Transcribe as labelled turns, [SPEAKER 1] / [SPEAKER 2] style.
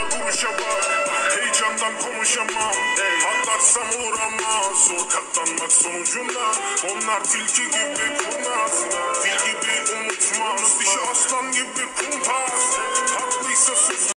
[SPEAKER 1] Vuruşamam, heyecandan konuşamam. Atlarsam uğramaz, zor katlanmak sonucunda. Onlar tilki gibi kurnaz, fil gibi unutmaz.